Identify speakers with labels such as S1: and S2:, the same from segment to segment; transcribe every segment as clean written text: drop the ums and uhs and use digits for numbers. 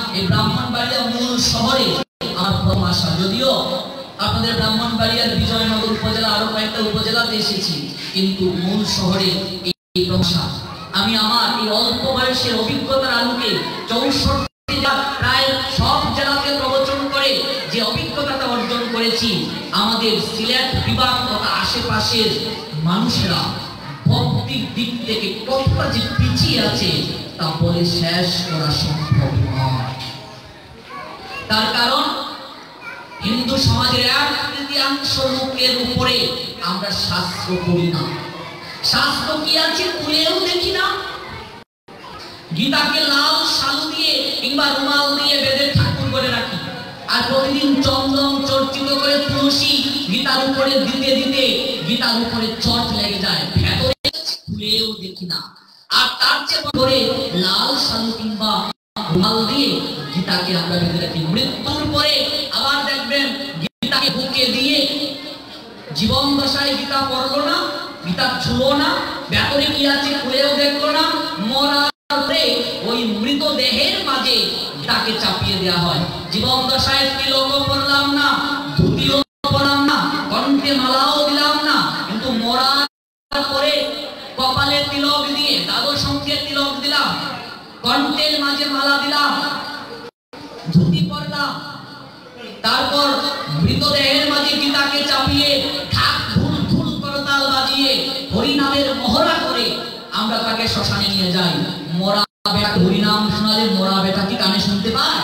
S1: এই ব্রাহ্মণবাড়িয়া মূল শহরে আমার প্রথম আসা। যদিও আপনাদের ব্রাহ্মণবাড়িয়ার বিজয়নগর উপজেলা আরো কয়েকটা উপজেলাতে এসেছি, কিন্তু মূল শহরে এই প্রশা আমি আমার এই অল্প বয়সের অভিজ্ঞতার আলোকে 64 প্রায় সব জেলাতে প্রবচন করে যে অভিজ্ঞতাটা অর্জন করেছি, আমাদের সিলেট বিভাগ তথা আশেপাশের মানুষেরা ভৌতিক দিক থেকে কতটা যে পিছিয়ে আছে তা বলে শেষ করা সম্ভব নয়। তার কারণ হিন্দু সমাজের 1/3 লোকের উপরে আমরা শাস্ত্র পড়ি না। শাস্ত্র কি আছে খুলেও দেখি না। গীতাকে লাল শালু দিয়ে কিংবা রুমাল দিয়ে বেঁধে ঠাকুর করে রাখি, আর প্রতিদিন চন্দন চর্চিত করে তুলসী গীতার উপরে দিতে দিতে গীতার উপরে চট লেগে যায়, ভেতরে খুলেও দেখি না। আর তার চেয়ে করে লাল শালু কিংবা রুমাল দিয়ে গীতাকে আমরা বেঁধে রাখি। মৃত্যুর পরে আবার দেখবেন গীতাকে বুকে দিয়ে জীবন দশায় গীতা পড়লো না, গীতা ছুঁলো না, ভেতরে কি আছে খুলেও দেখলো না। মরার পরে ওই মৃতদেহের মাঝে গীতাকে চাপিয়ে দেওয়া হয়। জীবন দশায় তিলকও পড়লাম না, ধুতিও পড়লাম না, কণ্ঠে মালাও দিলাম না, কিন্তু মরার পরে কপালে তিলক দিয়ে দ্বাদশ অঙ্কে তিলক দিলাম, কণ্ঠের মাঝে মালা দিলাম, ধুতি পরলাম, তারপর মৃতদেহের মাঝে গীতাকে চাপিয়ে ঢাক ঢুল ঢুল করতাল বাজিয়ে হরিনামের মহড়া করে আমরা তাকে শ্মশানে নিয়ে যাই। মরা বেটা হরিনাম শোনালে মরা বেটা কি কানে শুনতে পায়?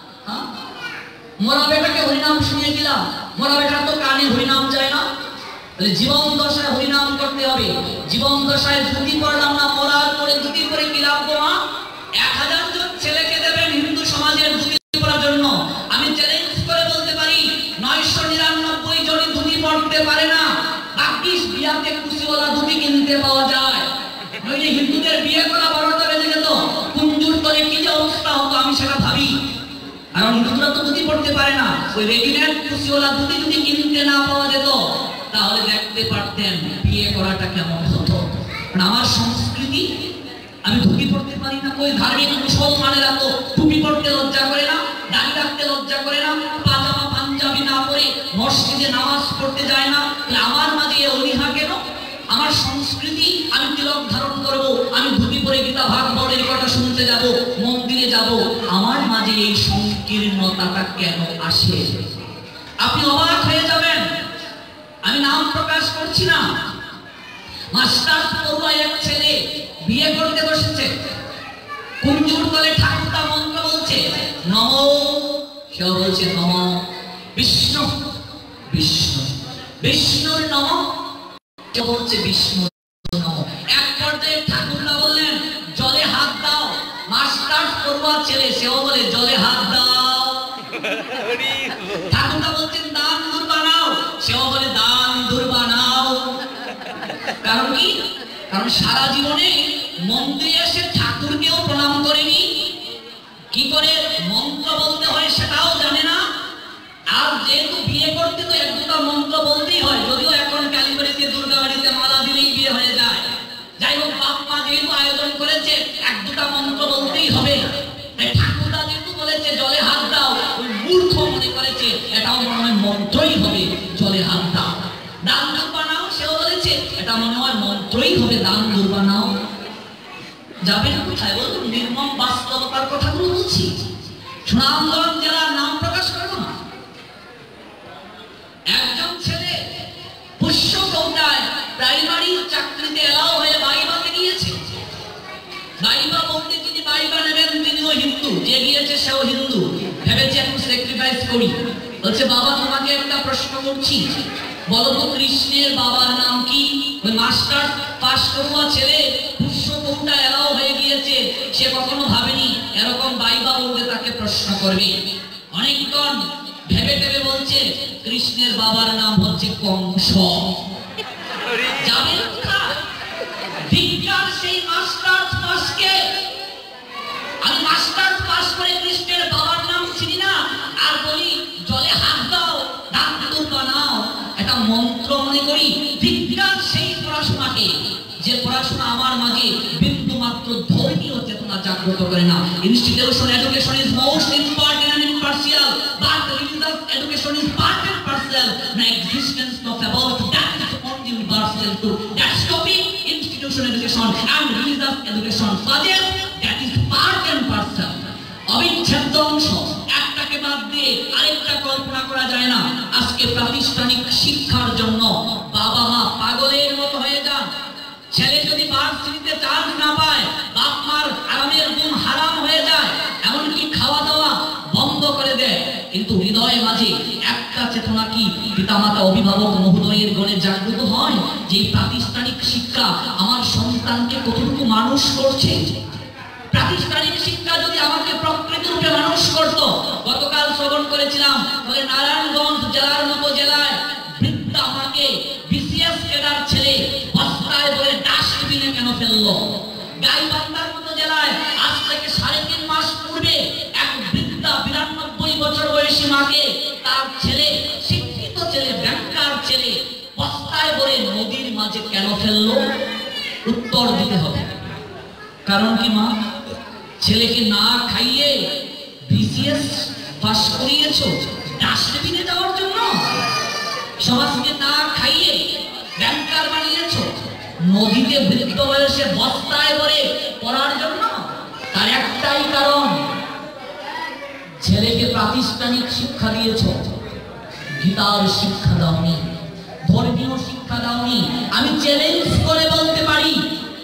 S1: মরা বেটাকে হরিনাম শুনিয়ে দিলাম, মরা বেটার তো কানে হরিনাম যায় না। জীবন দশায় হরিনাম করতে হবে। জীবন দশায় ধুতি পরলাম না, মরার পরে ধুতি পরে কি লাভ গো মা? 1000 জন ছেলেকে দেবেন হিন্দু সমাজের ধুতি পরার জন্য। আমি চ্যালেঞ্জ করে বলতে পারি 999 জনই ধুতি পরতে পারে না। বাকি বিয়াতে কুচিওয়ালা ধুতি কিনতে পাওয়া যায়। নইলে হিন্দুদের বিয়ে করা 12টা বেজে যেত, কুঞ্জুর করে কি যে অবস্থা হতো আমি সেটা ভাবি। আর হিন্দুরা তো ধুতি পরতে পারে না, ওই রেডিমেড কুচিওয়ালা ধুতি যদি কিনতে না পাওয়া যেত তাহলে দেখতে পারতেন বিয়ে করাটা কেমন হতো। আমার সংস্কৃতি, আমি ধুতি পড়তে পারি না। কই ধার্মিক মুসলমানেরা তো টুপি পড়তে লজ্জা করে না, দাড়ি রাখতে লজ্জা করে না, পাজামা পাঞ্জাবি না পরে মসজিদে নামাজ পড়তে যায় না। আমার মাঝে অনীহা কেন? আমার সংস্কৃতি, আমি তিলক ধারণ করব, আমি ধুতি পরে গীতা ভাগবতের কথা শুনতে যাব, মন্দিরে যাব, আমার মাঝে এই সংকীর্ণতাটা কেন আসে? আপনি অবাক হয়ে যাবেন। আমি নাম প্রকাশ করছি না। মাস্টার পড়ুয়া এক ছেলে বিয়ে করতে বসেছে, কুঞ্জুর তলে ঠাকুরটা মন্ত্র বলছে নমো, কেউ বলছে নমো বিষ্ণু বিষ্ণু বিষ্ণুর নমো, কেউ বলছে বিষ্ণু নমো। এক পর্যায়ে ঠাকুরটা বললেন জলে হাত দাও। মাস্টার পড়ুয়া ছেলে সেও বলে জলে হাত দাও। ঠাকুরটা বলছেন দান দূর বানাও, সেও বলে দান দূর বানাও। কারণ কি? কারণ সারা জীবনে মন্দিরে এসে ঠাকুরকেও প্রণাম করেনি, কি করে মন্ত্র বলতে হয় সেটাও জানে না। আর যেহেতু বিয়ে করতে তো 1-2টা মন্ত্র বলতেই হয়, যদিও এখন কালীবাড়িতে দুর্গাবাড়িতে মালা দিলেই বিয়ে হয়ে যায়। যাই হোক, বাপ মা যেহেতু আয়োজন করেছে 1-2টা মন্ত্র বলতেই হবে। ঠাকুরদা যেহেতু বলেছে জলে হাত দাও, ওই মূর্খ মনে করেছে এটাও মনে হয় মন্ত্রই হবে, জলে হাত দাও। দান দূর বানাও, সেও বলেছে এটা মনে হয় মন্ত্রই হবে, দান দূর বানাও। যাবেন কোথায় বলুন? নির্মম বাস্তবতার কথাগুলো বলছি। সুনামগঞ্জ জেলার নাম প্রকাশ করবো না। একজন ছেলে পুষ্যকৌটায় প্রাইমারি চাকরিতে এলাও হয়ে বাইবাতে গিয়েছে। বাইবা বলতে যিনি বাইবা নেবেন তিনিও হিন্দু, যে গিয়েছে সেও হিন্দু। ভেবেছে একটু স্যাক্রিফাইস করি। বলছে বাবা তোমাকে একটা প্রশ্ন করছি, বলো তো কৃষ্ণের বাবার নাম কি? ওই মাস্টার পাস করুয়া ছেলে পুষ্যকৌটা এলাও হয়ে গিয়েছে, সে কখনো ভাবেনি এরকম বাইবা বলতে তাকে প্রশ্ন করবে। অনেকক্ষণ ভেবে ভেবে বলছে কৃষ্ণের বাবার নাম হচ্ছে কংস। যাবেন কোথায়? ধিক্কার সেই মাস্টার পাসকে। আমি মাস্টার পাস করে কৃষ্ণের বাবার নাম চিনি না, আর বলি জলে হাত দাও, দান দূর বানাও, এটা মন্ত্র মনে করি। ধিক্কার সেই পড়াশোনাকে, যে পড়াশোনা আমার মাঝে বিন্দু মাত্র ধর্মীয় চেতনা জাগ্রত জাগ্রত করে না। Institution education is most important and impartial, but religious education is part and parcel. The existence of about that is only universal to that topic. Institution education and religious education suggests that is part and parcel, অবিচ্ছেদ্য অংশ। একটাকে বাদ দিয়ে আরেকটা কল্পনা করা যায় না। আজকে প্রাতিষ্ঠানিক শিক্ষার জন্য বাবা মা পাগলের মতো হয়ে যান। ছেলে যদি ভার্সিটিতে চান্স না পায়, বাপ মার আরামের ঘুম হারাম হয়ে যায়, এমনকি খাওয়া দাওয়া বন্ধ করে দেয়। কিন্তু হৃদয়ে মাঝে একটা চেতনা কি পিতামাতা অভিভাবক মহোদয়ের গণে জাগ্রত হয় যে প্রাতিষ্ঠানিক শিক্ষা আমার সন্তানকে কতটুকু মানুষ করছে। প্রাতিষ্ঠানিক শিক্ষা যদি আমাকে প্রকৃত রূপে মানুষ করত। গতকাল শ্রবণ করেছিলাম বলে নারায়ণগঞ্জ জেলার মতো জেলায় বৃদ্ধা মাকে বিসিএস ক্যাডার ছেলে বস্তায় করে ডাস্টবিনে কেন ফেললো। গাইবান্ধার মতো জেলায় আজ থেকে 3.5 মাস পূর্বে এক বৃদ্ধা 92 বছর বয়সী মাকে তার ছেলে, শিক্ষিত ছেলে, ব্যাংকার ছেলে বস্তায় করে নদীর মাঝে কেন ফেললো? উত্তর দিতে হবে। কারণ কি মা? ছেলেকে না খাইয়ে বিসিএস পাস করিয়েছো ডাস্টবিনে যাওয়ার জন্য? সমাজকে না খাইয়ে ব্যাংকার বানিয়েছো নদীতে বৃদ্ধ বয়সে বস্তায় করে পড়ার জন্য? তার একটাই কারণ, ছেলেকে প্রাতিষ্ঠানিক শিক্ষা দিয়েছো, গীতার শিক্ষা দাওনি, ধর্মীয় শিক্ষা দাওনি। আমি চ্যালেঞ্জ করে বলতে পারি,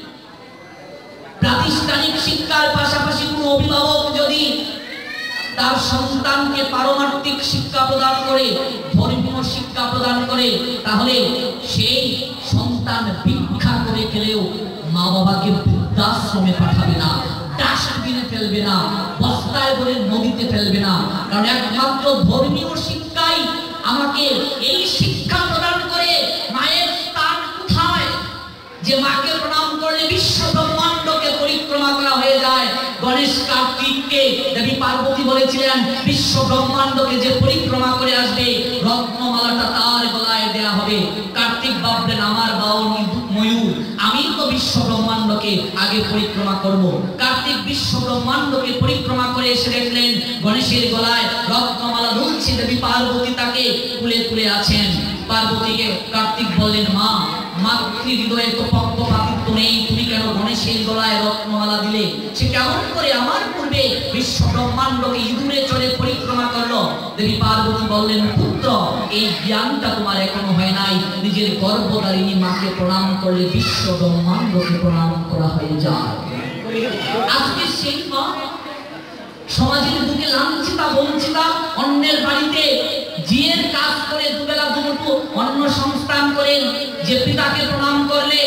S1: প্রাতিষ্ঠানিক শিক্ষার পাশাপাশি কোনো অভিভাবক যদি তার সন্তানকে পারমার্থিক শিক্ষা প্রদান করে, ধর্মীয় শিক্ষা প্রদান করে, তাহলে সেই সন্তান ভিক্ষা করে খেলেও মা বাবাকে বৃদ্ধাশ্রমে পাঠাবে না, ডাস্টবিনে ফেলবে না, বস্তায় করে নদীতে ফেলবে না। কারণ একমাত্র ধর্মীয় শিক্ষাই আমাকে এই শিক্ষা প্রদান করে মায়ের স্থান কোথায়, যে মাকে প্রণাম করলে বিশ্ব ব্রহ্মাণ্ডকে পরিক্রমা করা হয়ে যায়। গণেশ কার্তিককে দেবী পার্বতী বলেছিলেন বিশ্ব ব্রহ্মাণ্ডকে যে পরিক্রমা করে আসবে রত্নমালাটা তার গলায় দেয়া হবে। কার্তিক ভাবলেন আমার বাউনি ময়ূর, আমি তো বিশ্ব ব্রহ্মাণ্ডকে আগে পরিক্রমা করব। কার্তিক বিশ্ব ব্রহ্মাণ্ডকে পরিক্রমা করে এসে দেখলেন গণেশের গলায় রত্নমালা ঝুলছে, দেবী পার্বতী তাকে কুলে কুলে আছেন। পার্বতীকে কার্তিক বললেন মা, মাতৃ হৃদয়ে তো পক্ষপাতিত্ব নেই, তুমি কেন গণেশের গলায় রত্নমালা দিলে? সে কেমন করে আমার পূর্বে বিশ্ব ব্রহ্মাণ্ডকে ইঁদুরে চড়ে পরিক্রমা করলো? দেবী পার্বতী বললেন পুত্র, এই জ্ঞানটা তোমার এখনো হয় নাই। নিজের গর্ভধারিণী মাকে প্রণাম করলে বিশ্ব ব্রহ্মাণ্ডকে প্রণাম করা হয়ে যায়। আজকে সেই মা সমাজের বুকে লাঞ্ছিতা বঞ্চিতা, অন্যের বাড়িতে জিয়ের কাজ করে দুবেলা দুমুঠো অন্ন সংস্থান করেন, যে পিতাকে প্রণাম করলে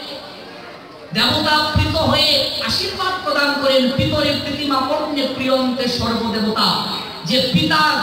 S1: দেবতা প্রীত হয়ে আশীর্বাদ প্রদান করেন। পিতরে প্রীতিমা পণ্যে প্রিয়ন্তে সর্বদেবতা, যে পিতার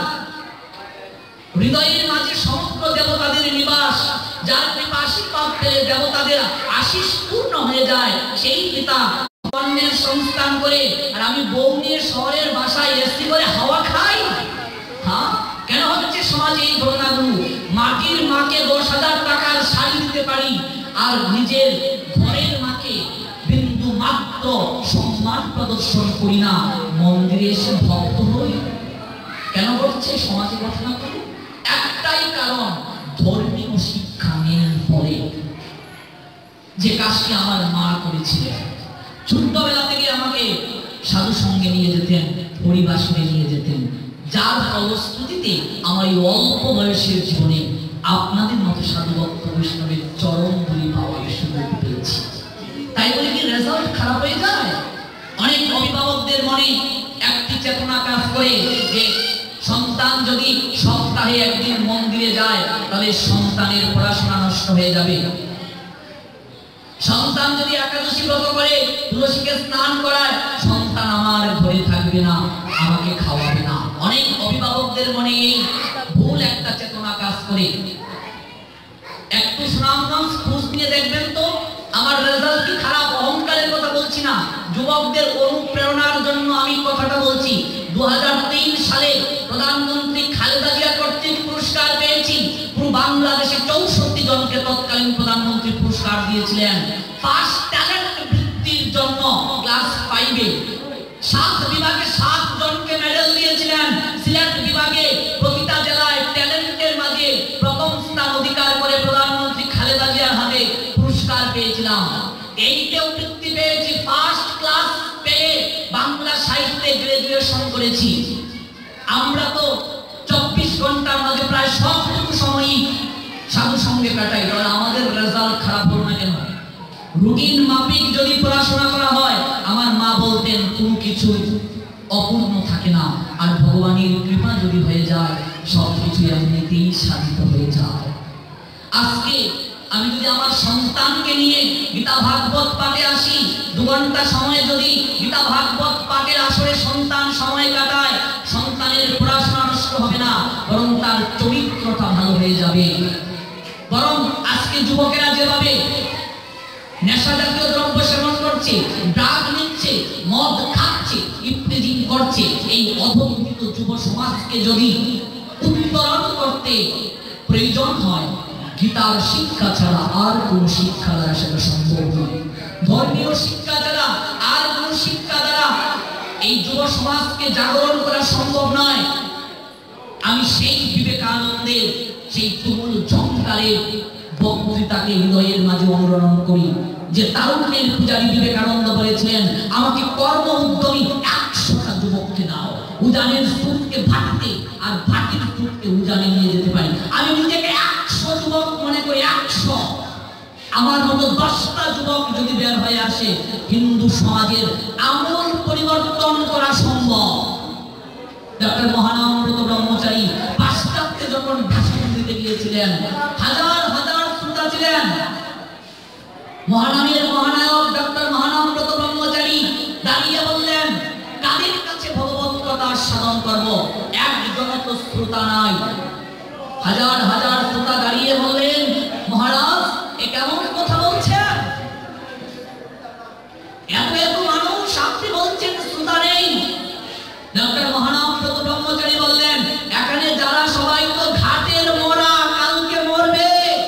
S1: হৃদয়ের মাঝে সমগ্র দেবতাদের নিবাস, যার কৃপা আশীর্বাদ পেলে দেবতাদের আশীষ পূর্ণ হয়ে যায়, সেই পিতা অন্যের সংস্থান করে আর আমি বউ নিয়ে শহরের বাসায় এসি করে হাওয়া খাই। হ্যাঁ, কেন হচ্ছে সমাজে এই ঘটনাগুলো? মাটির মাকে 10,000 টাকার শাড়ি দিতে পারি আর নিজের ঘরের মাকে বিন্দু মাত্র সম্মান প্রদর্শন করি না, মন্দিরে এসে ভক্ত হই। কেন ঘটছে সমাজে ঘটনাগুলো? একটাই কারণ, ধর্মীয় শিক্ষা নেই বলে। যে কাজটি আমার মা করেছিলেন, ছোট্টবেলা থেকে আমাকে সাধু সঙ্গে নিয়ে যেতেন, পরিবাসনে নিয়ে যেতেন, যার ফলশ্রুতিতে আমার এই অল্প বয়সের জীবনে আপনাদের মতো সাধু ভক্ত বৈষ্ণবের চরণ ধুলি পাওয়ার সুযোগ পেয়েছি। তাই বলে কি রেজাল্ট খারাপ হয়ে যায়? অনেক অভিভাবকদের মনে একটি চেতনা কাজ করে যে সন্তান যদি সপ্তাহে একদিন মন্দিরে যায় তাহলে সন্তানের পড়াশোনা নষ্ট হয়ে যাবে। সন্তান যদি একাদশী ব্রত করে, তুলসীকে স্নান করায়, সন্তান আমার ঘরে থাকবে না, আমাকে খাওয়াবে না। অনেক অভিভাবকদের মনে এই ভুল একটা চেতনা কাজ করে। একটু সুনামগঞ্জ খোঁজ নিয়ে দেখবেন তো আমার রেজাল্ট কি খারাপ? অহংকারের কথা বলছি না, যুবকদের অনুপ্রেরণার জন্য আমি কথাটা বলছি। 2003 সালে প্রধানমন্ত্রী খালেদা জিয়া কর্তৃক পুরস্কার পেয়েছি। পুরো বাংলাদেশে 64 জনকে তৎকালীন প্রধানমন্ত্রী পুরস্কার দিয়েছিলেন ফার্স্ট ট্যালেন্ট বৃত্তির জন্য। ক্লাস 5-এ বলেছি, আমরা তো 24 ঘন্টার মাঝে প্রায় সবটুকু সময়ই সাধু সঙ্গে কাটাই, কারণ আমাদের রেজাল্ট খারাপ হলো না কেন? রুটিন মাফিক যদি পড়াশোনা করা হয়, আমার মা বলতেন কোনো কিছু অপূর্ণ থাকে না, আর ভগবানের কৃপা যদি হয়ে যায় সবকিছু এমনিতেই সাধিত হয়ে যায়। আজকে আমি যদি আমার সন্তানকে নিয়ে গীতা ভাগবত পাঠে আসি, 2 ঘন্টা সময় যদি গীতা ভাগবত পাঠের আসরে সন্তান সময় কাটায়, সন্তানের পড়াশোনা নষ্ট হবে না, বরং তার চরিত্রটা ভালো হয়ে যাবে। বরং আজকে যুবকেরা যেভাবে নেশা জাতীয় দ্রব্য সেবন করছে, ড্রাগ নিচ্ছে, মদ খাচ্ছে, ইফতেজিং করছে, এই অধঃপতিত যুব সমাজকে যদি উত্তরণ করতে প্রয়োজন হয়, গীতার শিক্ষা ছাড়া আর কোন শিক্ষা দ্বারা সেটা সম্ভব নয়। ধর্মীয় শিক্ষা ছাড়া আর কোন শিক্ষা দ্বারা এই যুব সমাজকে জাগরণ করা সম্ভব নয়। আমি সেই বিবেকানন্দের সেই তুমুল ঝঙ্কারের বক্তৃতাকে হৃদয়ের মাঝে অনুরণন করি, যে তারুণ্যের পূজারী বিবেকানন্দ বলেছিলেন, আমাকে কর্ম উদ্যমী 100টা যুবককে দাও, উজানের স্রোতকে ভাটিতে আর ভাটির স্রোতকে উজানে নিয়ে যেতে পারি। আমি নিজেকে 100 যুবক মনে করি, 100। আমার মতো 10টা যুবক যদি বের হয়ে আসে, হিন্দু সমাজের আমূল পরিবর্তন করা সম্ভব। ডক্টর মহানামব্রত ব্রহ্মচারী পাশ্চাত্যে যখন ভাষণ দিতে গিয়েছিলেন, হাজার হাজার শ্রোতা ছিলেন। মহানামের মহানায়ক ডক্টর মহানামব্রত ব্রহ্মচারী দাঁড়িয়ে বললেন, কাদের কাছে ভগবত কথা সাধন করব? একজন তো শ্রোতা নাই। হাজার হাজার শ্রোতা দাঁড়িয়ে বললেন, মহারাজ এ কেমন কথা বলছেন? এত এত মানুষ, আপনি বলছেন শ্রোতা নেই। ডক্টর মহানামব্রত ব্রহ্মচারী বললেন, এখানে যারা সবাই তো ঘাটের মোরা, কালকে মরবে।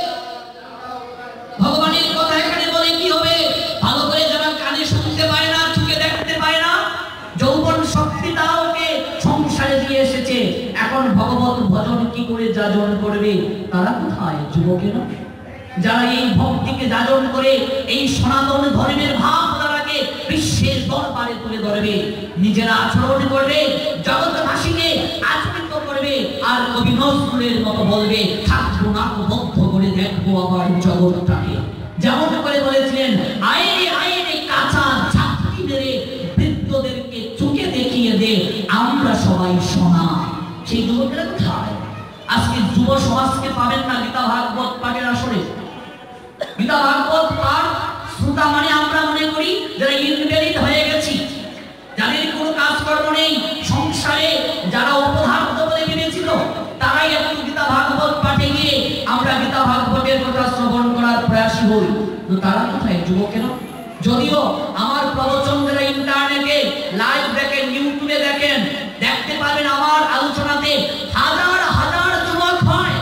S1: ভগবানের কথা এখানে বলে কি হবে? ভালো করে যারা কানে শুনতে পায় না, চোখে দেখতে পায় না, যৌবন শক্তিটা ওকে সংসারে দিয়ে এসেছে, এখন ভগবত ভজন কি করে যাজন করবে? তারা কোথায়? যুবকেরা যারা এই ভক্তিকে যাজন করে এই সনাতন ধর্মের ভাব তারাকে বিশ্বের দরবারে তুলে ধরবে, নিজেরা আচরণ করবে, জগৎবাসীকে আচরিত করবে, আর কবি নজরুলের মতো বলবে, থাকবো না বদ্ধ করে দেখবো আবার জগৎটাকে। যেমন করে বলেছিলেন, আইনে আইনে কাঁচা ঝাঁকি মেরে বৃদ্ধদেরকে চোখে দেখিয়ে দে, আমরা সবাই সোনা। সেই যুবকেরা কোথায়? আজকে যুব সমাজকে পাবেন না গীতা ভাগবত পাঠের আসরে। গীতা ভাগবত পাঠ শ্রোতা মানে আমরা মনে করি যারা ইনভ্যালিড হয়ে গেছি, যাদের কোনো কাজকর্ম নেই, সংসারে যারা অপদার্থ বলে বিবেচিত, তারাই এখন গীতা ভাগবত পাঠে গিয়ে আমরা গীতা ভাগবতের কথা শ্রবণ করার প্রয়াসী হই। তো তারা কোথায়? যুবকেরা। যদিও আমার প্রবচন যারা ইন্টারনেটে লাইভ দেখেন, ইউটিউবে দেখেন, দেখতে পাবেন আমার আলোচনাতে হাজার হাজার যুবক হয়।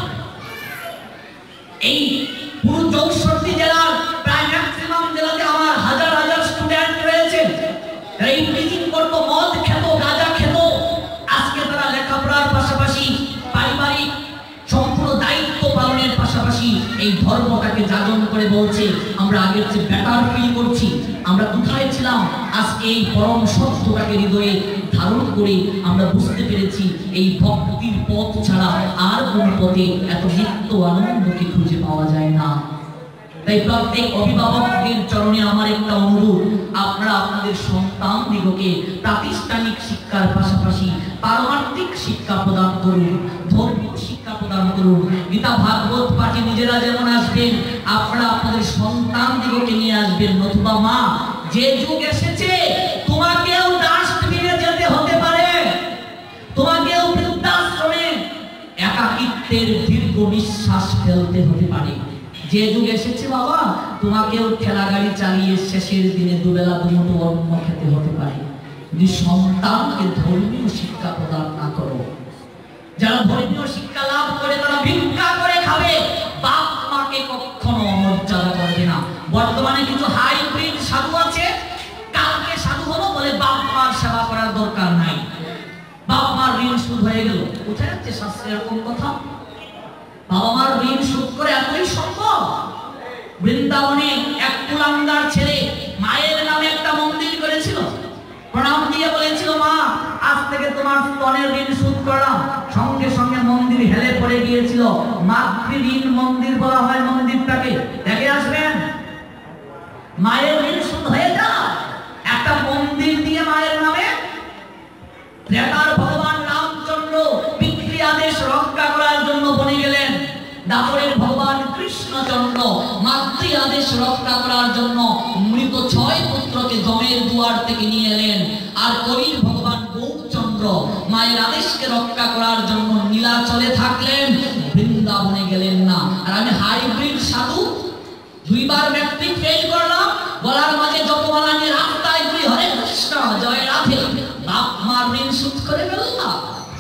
S1: এই পুরো 64 জেলার প্রায় ম্যাক্সিমাম জেলাতে আমার হাজার হাজার স্টুডেন্ট রয়েছে। তারা ইংরেজি করতো, মদ খেত, গাঁজা খেত। আজকে তারা লেখাপড়ার পাশাপাশি পারিবারিক সম্পূর্ণ দায়িত্ব পালনের পাশাপাশি এই ধর্মটাকে যাজন করে বলছে, আমরা আগের চেয়ে বেটার ফিল করছি। আমরা কোথায় ছিলাম? আজকে এই পরম সত্যটাকে হৃদয়ে ধারণ করে আমরা বুঝতে পেরেছি এই ভক্তির পথ ছাড়া আর কোন পথে এত নিত্য আনন্দকে খুঁজে পাওয়া যায় না। তাই প্রত্যেক অভিভাবকদের চরণে আমার একটা অনুরোধ, আপনারা আপনাদের সন্তানদিগকে প্রাতিষ্ঠানিক শিক্ষার পাশাপাশি পারমার্থিক শিক্ষা প্রদান করুন, ধর্মীয় শিক্ষা প্রদান করুন। গীতা ভাগবত পাঠে নিজেরা যেমন আসবেন, আপনারা আপনাদের সন্তানদিগকে নিয়ে আসবেন। নতুবা মা, যে যুগ এসেছে তোমাকেও ডাস্টবিনে যেতে হতে পারে, তোমাকেও বৃদ্ধাশ্রমে একাকিত্বের দীর্ঘ নিঃশ্বাস ফেলতে হতে পারে। যে যুগ এসেছে বাবা, তোমাকেও ঠেলা গাড়ি চালিয়ে শেষের দিনে দুবেলা দুমুঠো অন্ন খেতে হতে পারে, যদি সন্তানকে ধর্মীয় শিক্ষা প্রদান না করো। যারা ধর্মীয় শিক্ষা লাভ করে তারা ভিক্ষা করে খাবে, বাপ মাকে কখনো অমর্যাদা করবে না। বর্তমানে কিছু হাইব্রিড সাধু আছে, কালকে সাধু হলো বলে বাপ মার সেবা করার দরকার নাই, বাপ মার ঋণ শোধ হয়ে গেল। কোথায় যাচ্ছে শাস্ত্রে এরকম কথা? বাবা মার ঋণ শোধ করে এতই সম্ভব? বৃন্দাবনে এক কুলাঙ্গার ছেলে মায়ের নামে একটা মন্দির করেছিল, প্রণাম দিয়ে বলেছিল, মা আজ থেকে তোমার আরেকটি ঋণ মন্দির বলা হয় মন্দিরটাকে, দেখে আসবেন। মায়ের ঋণ শোধ হয়ে যায় একটা মন্দির দিয়ে মায়ের নামে। ত্রেতার ভগবান রামচন্দ্র পিতৃ আদেশ রক্ষা করার জন্য বনে গেলেন, দাপরের ভগবান কৃষ্ণচন্দ্র মাতৃ আদেশ রক্ষা করার জন্য মৃত 6 পুত্রকে জমের দুয়ার থেকে নিয়ে এলেন। আর কবির ভগবান গৌরচন্দ্র মায়ের আদেশকে রক্ষা করার জন্য নীলাচলে থাকলেন, বৃন্দাবনে গেলেন না। আর আমি হাইব্রিড সাধু, 2 বার ম্যাট্রিক ফেল করলাম, গলার মাঝে জপমালা নিয়ে রাস্তায় ঘুরি হরে কৃষ্ণ জয় রাধে, বাপ মার ঋণ শোধ করে ফেললাম।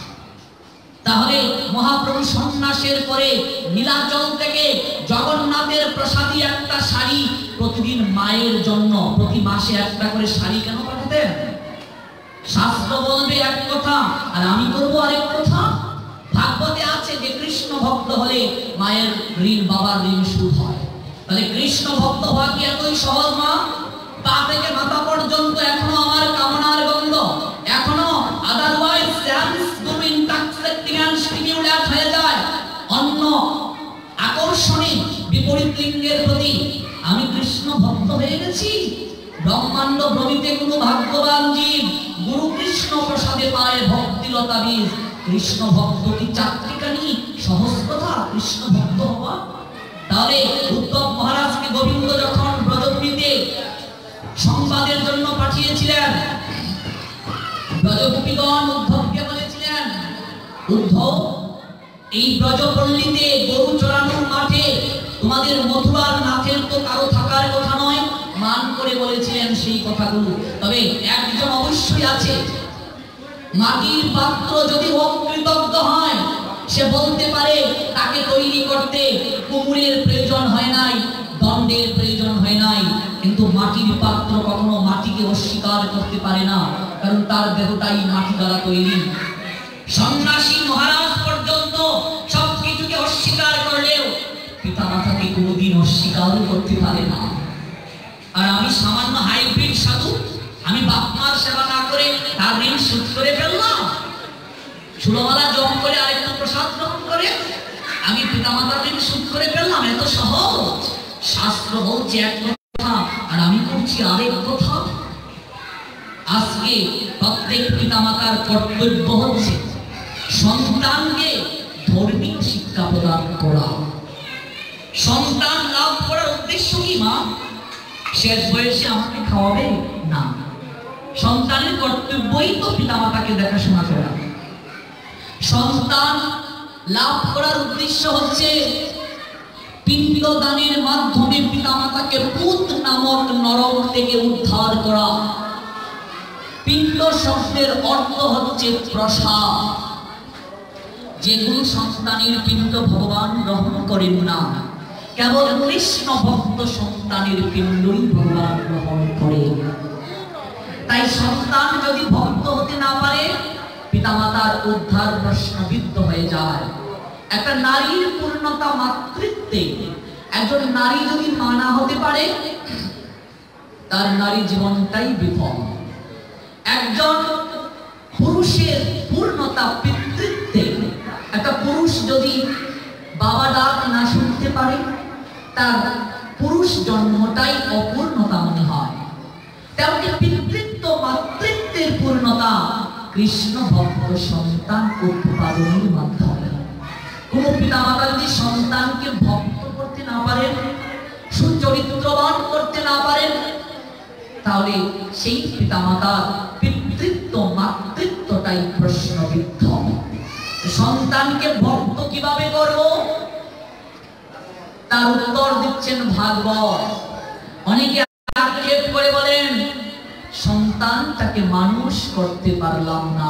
S1: তাহলে মহাপ্রভু সন্ন্যাসের পরে নীলাচল থেকে জগন্নাথের প্রসাদী একটা শাড়ি প্রতিদিন মায়ের জন্য প্রতি মাসে একটা করে শাড়ি কেন পাঠাতেন? শাস্ত্র বলবে এক কথা আর আমি করবো আরেক কথা। ভাগবতে আছে যে কৃষ্ণ ভক্ত হলে মায়ের ঋণ, বাবার ঋণ শোধ হয়। তাহলে কৃষ্ণ ভক্ত হওয়া কি এতই সহজ না? পা থেকে মাথা পর্যন্ত এখনো আমার কামনার গন্ধ, এখনো otherwise sense good intersecting and stimulate হয়ে যায় অন্য আকর্ষণে বিপরীত লিঙ্গের প্রতি। আমি কৃষ্ণ ভক্ত হয়ে গেছি। ব্রহ্মাণ্ড ভ্রমিতে কোনো ভাগ্যবান জীব গুরু কৃষ্ণ প্রসাদে পায় ভক্তিলতা বীজ। কৃষ্ণ ভক্ত কি চাকরিকানি সহজ কথা কৃষ্ণ ভক্ত হওয়া? তাহলে উদ্ধব মহারাজকে গোবিন্দ যখন ব্রজভূমিতে সংবাদের জন্য পাঠিয়েছিলেন, ব্রজগোপীগণ উদ্ধবকে বলেছিলেন, উদ্ধব এই ব্রজপল্লীতে গরু চড়ানোর মাঠে তোমাদের মথুরার নাথের তো কারো থাকার কথা নয়। মান করে বলেছিলেন সেই কথাগুলো। তবে একজন অবশ্যই আছে, মাটির পাত্র যদি অকৃতজ্ঞ হয় সে বলতে পারে তাকে তৈরি করতে কুমুরের প্রয়োজন হয় নাই, দণ্ডের প্রয়োজন হয় নাই। কিন্তু মাটির পাত্র কখনো মাটিকে অস্বীকার করতে পারে না, কারণ তার দেহটাই মাটি দ্বারা তৈরি। সন্ন্যাসী মহারাজ পর্যন্ত সবকিছুকে অস্বীকার করলেও পিতা মাতাকে কোনোদিন অস্বীকার করতে পারে না। আর আমি সামান্য হাইব্রিড সাধু, আমি বাপ মার সেবা না করে তার ঋণ শোধ করে ফেললাম। ষোলমালা জপ করে আরেকটু প্রসাদ গ্রহণ করে আমি পিতা মাতার ঋণ শোধ করে ফেললাম। এত সহজ? শাস্ত্র বলছে এক কথা আর আমি করছি আরেক কথা। আজকে প্রত্যেক পিতা মাতার কর্তব্য হচ্ছে সন্তানকে ধর্মীয় শিক্ষা প্রদান করা। সন্তান লাভ করার উদ্দেশ্য কি মা? শেষ বয়সে আমাকে খাওয়াবে না। সন্তানের কর্তব্যই তো পিতা মাতাকে দেখাশোনা করা। সন্তান লাভ করার উদ্দেশ্য হচ্ছে পিণ্ডদানের মাধ্যমে পিতামাতাকে পুত নামক নরক থেকে উদ্ধার করা। পিণ্ড শব্দের অর্থ হচ্ছে প্রসাদ। যেগুলো সন্তানের পিণ্ড ভগবান গ্রহণ করেন না, কেবল কৃষ্ণ ভক্ত সন্তানের পিণ্ডই ভগবান গ্রহণ করেন। তাই সন্তান যদি ভক্ত হতে না পারে পিতামাতার উদ্ধার প্রশ্নবিদ্ধ হয়ে যায়। একটা নারীর পূর্ণতা মাতৃত্বে। একজন নারী যদি মা না হতে পারে তার নারী জীবনটাই বিফল। একজন পুরুষের পূর্ণতা পিতৃত্বে। একটা পুরুষ যদি বাবা ডাক না শুনতে পারে তার পুরুষ জন্মটাই অপূর্ণতা মনে হয়। তেমনি পিতৃত্ব মাতৃত্বের পূর্ণতা কৃষ্ণ ভক্ত সন্তান উৎপাদনের মাধ্যমে। কোন পিতামাতা যদি সন্তানকে ভক্ত করতে না পারেন, সুচরিত্রবান করতে না পারেন, তাহলে সেই পিতামাতার পিতৃত্ব মাতৃত্বটাই প্রশ্নবিদ্ধ। সন্তানকে ভক্ত কিভাবে করব তার উত্তর দিচ্ছেন ভাগবত। অনেকে আক্ষেপ করে বলেন সন্তানটাকে মানুষ করতে পারলাম না।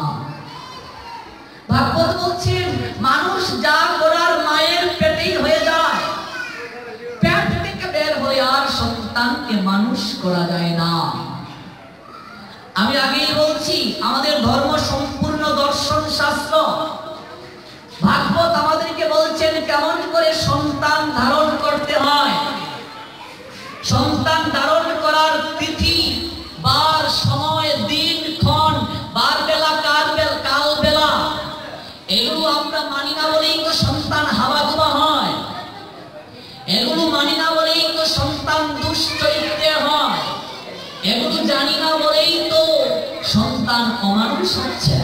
S1: ভাগবত বলছেন মানুষ যা করার মায়ের পেটেই হয়ে যায়, পেট থেকে বের হয়ে আর সন্তানকে মানুষ করা যায় না। আমি আগেই বলছি আমাদের ধর্ম সম্পূর্ণ দর্শন শাস্ত্র। ভাগবত আমাদেরকে বলছেন কেমন করে সন্তান ধারণ করতে হয়। সন্তান ধারণ করার তিথি, বার, সময়, দিন, ক্ষণ, বার বেলা, কাল বেলা এগুলো আমরা মানি না বলেই তো সন্তান হাওয়া হয়। মানুষ হচ্ছে।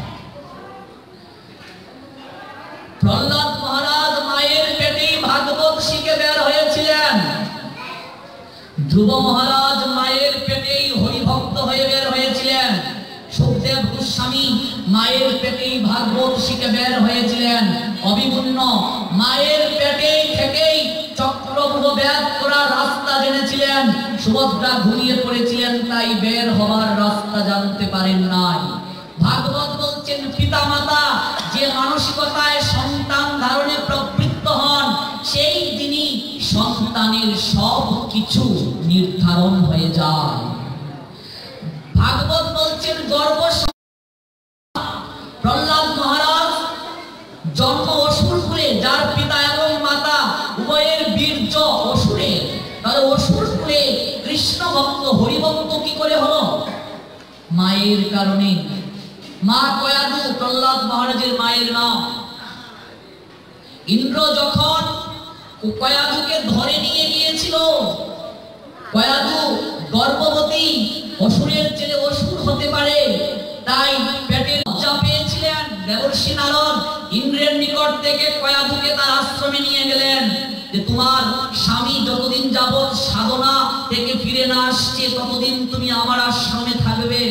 S1: প্রহ্লাদ মহারাজ মায়ের পেটেই ভাগবত শিখে বের হয়েছিলেন। ধ্রুব মহারাজ মায়ের পেটেই হরিভক্ত হয়ে বের হয়েছিলেন। সুখদেব গোস্বামী মায়ের পেটেই ভাগবত শিখে বের হয়েছিলেন। অভিমন্যু মায়ের পেটেই থেকেই চক্রব্যূহ ভেদ করার রাস্তা জেনেছিলেন। সুভদ্রা ঘুমিয়ে পড়েছিলেন, তাই বের হওয়ার রাস্তা জানতে পারেন নাই। ভাগবত বলছেন পিতা মাতা যে মানসিকতায় সন্তান ধারণে প্রবৃত্ত হন, সেই দিনই সন্তানের সব কিছু নির্ধারণ হয়ে যায়। ভাগবত বলছেন গর্ভ। প্রহ্লাদ মহারাজ জন্ম অসুরকুলে, যার পিতা এবং মাতা উভয়ের বীর্য অসুরের, তাহলে অসুরকুলে কৃষ্ণ ভক্ত হরিভক্ত কি করে হলো? মায়ের কারণে। মা কয়াদু প্রহ্লাদ মহারাজের মায়ের নাম। ইন্দ্র যখন কয়াদুকে ধরে নিয়ে গিয়েছিল, কয়াদু গর্ভবতী, অসুরের ছেলে অসুর হতে পারে, তাই পেটে লজ্জা পেয়েছিলেন। দেবর্ষি নারদ ইন্দ্রের নিকট থেকে কয়াদুকে তার আশ্রমে নিয়ে গেলেন যে তোমার স্বামী যতদিন যাবৎ সাধনা থেকে ফিরে না আসছে ততদিন তুমি আমার আশ্রমে থাকবে।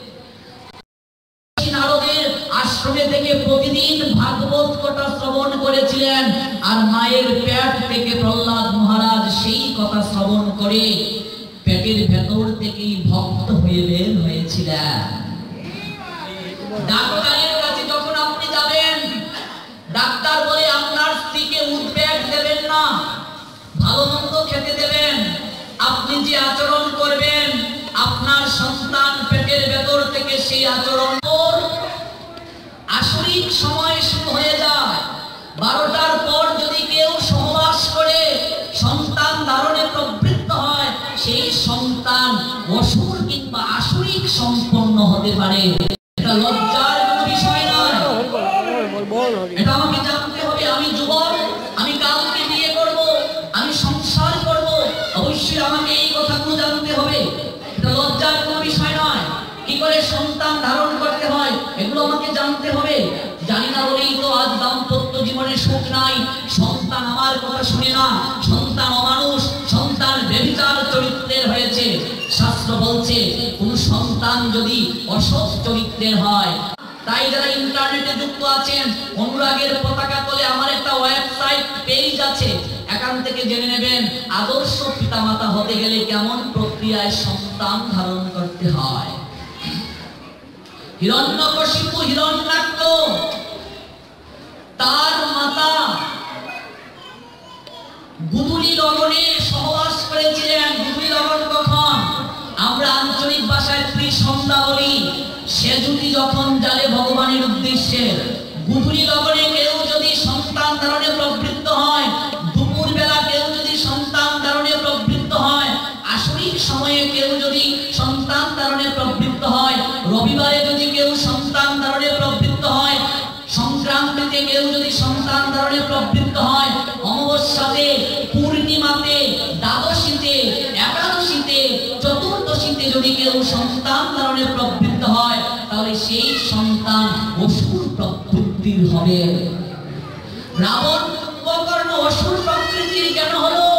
S1: নারদের আশ্রমে থেকে প্রতিদিন ভাগবত কথা শ্রবণ করেছিলেন, আর মায়ের পেট থেকে প্রহ্লাদ মহারাজ সেই কথা শ্রবণ করে পেটের ভেতর থেকেই ভক্ত হয়ে বের হয়েছিলেন। ডাক্তারের কাছে যখন আপনি যাবেন, ডাক্তার বলে আপনার স্ত্রীকে উদ্বেগ দেবেন না, ভালো মন্দ খেতে দেবেন। আপনি যে আচরণ করবেন আপনার সন্তান পেটের ভেতর থেকে সেই আচরণ আসরিক সময় শুরু হয়ে যায়। 12টার পর যদি কেউ সহবাস করে সন্তান ধারণে প্রবৃত্ত হয়, সেই সন্তান অসুর কিংবা আসরিক সম্পন্ন হতে পারে। এটা লজ্জার কোনো বিষয় নয়, এটা আমাকে জানতে হবে। আমি যুবক, আমি কাউকে বিয়ে করব, আমি সংসার করব, অবশ্যই আমাকে এই কথাগুলো জানতে হবে। এটা লজ্জার কোনো বিষয় নয়। কি করে সন্তান ধারণ করতে হয় এগুলো আমাকে জানতে হবে। জানি না বলেই তো আজ দাম্পত্য জীবনে সুখ নাই। সন্তান আমার কথা শুনে না, সন্তান অমানুষ, সন্তান ব্যভিচার চরিত্রের হয়েছে। শাস্ত্র বলছে কোন সন্তান যদি অসৎ চরিত্রের হয়, তাই যারা ইন্টারনেটে যুক্ত আছেন, অনুরাগের পতাকা তলে আমার একটা ওয়েবসাইট পেজ আছে, এখান থেকে জেনে নেবেন আদর্শ পিতামাতা হতে গেলে কেমন প্রক্রিয়ায় সন্তান ধারণ করতে হয়। হিরণ্যকশিপু হিরণ্যাক্ষ, তার মাতা গুদুলি লবণে সহবাস করেছিলেন। গুদুলি লবণ কখন? আমরা আঞ্চলিক ভাষায় ত্রিসন্ধ্যা বলি। সেজুতি যখন জালে ভগবানের উদ্দেশ্যে, গুদুলি লবণে কেউ যদি সন্তান ধারণে প্রবৃত্ত হয়, দুপুর বেলা কেউ যদি সন্তান ধারণে প্রবৃত্ত হয়, আসরিক সময়ে কেউ যদি সন্তান ধারণে প্রবৃত্ত হয়, রবিবারে যদি কেউ সন্তান ধারণে প্রবৃত্ত হয়, সংক্রান্তিতে কেউ যদি সন্তান ধারণে প্রবৃত্ত হয়, অমাবস্যাতে, পূর্ণিমাতে, দ্বাদশীতে, একাদশীতে, চতুর্দশীতে যদি কেউ সন্তান ধারণে প্রবৃত্ত হয়, তাহলে সেই সন্তান অসুর প্রকৃতির হবে। রাবণ কুম্ভকর্ণ অসুর প্রকৃতির কেন হলো?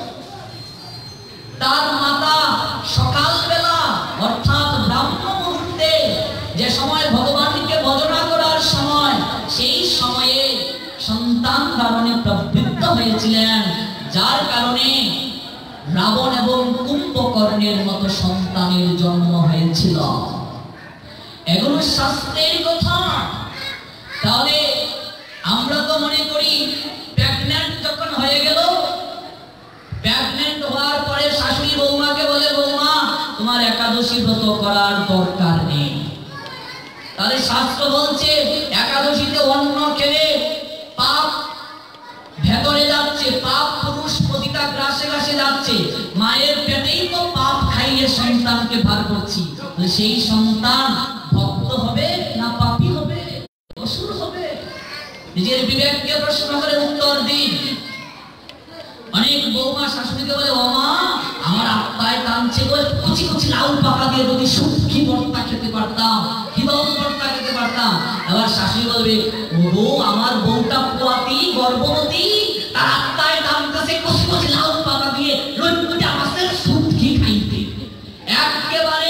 S1: তার মাতা সকালবেলা অর্থাৎ ব্রাহ্ম মুহূর্তে, যে সময় ভগবানকে ভজনা করার সময়, সেই সময়ে সন্তান ধারণে প্রবৃত্ত হয়েছিলেন, যার কারণে রাবণ এবং কুম্ভকর্ণের মতো সন্তানের জন্ম হয়েছিল। এগুলো শাস্ত্রের কথা। তাহলে আমরা তো মনে করি প্রেগন্যান্ট যখন হয়ে গেল, প্রেগন্যান্ট হওয়ার পরে শাশুড়ি বৌমাকে বলে, বৌমা তোমার একাদশী ব্রত করার দরকার নেই। তাহলে শাস্ত্র বলছে একাদশীতে অন্ন খেলে পাপ ভেতরে যাচ্ছে, পাপ পুরুষ প্রতিটা গ্রাসে গ্রাসে যাচ্ছে। মায়ের পেটেই তো পাপ খাইয়ে সন্তানকে ভার করছি, সেই সন্তান ভক্ত হবে না পাপী হবে, অসুর হবে? নিজের বিবেককে প্রশ্ন করে উত্তর দিন। অনেক বৌমা শাশুড়িকে বলে, ও মা আমার আত্মায় টানছে গো, কুচি কুচি লাউ পাতা দিয়ে যদি শুটকি ভর্তা খেতে পারতাম, হিদম ভর্তা খেতে পারতাম। এবার শাশুড়ি বলবে, ও আমার বউটা পোয়াতি গর্ভবতী, তার আত্মায় টানতেছে কুচি কুচি লাউ পাতা দিয়ে রইটা মাছের শুটকি খাইতে। একেবারে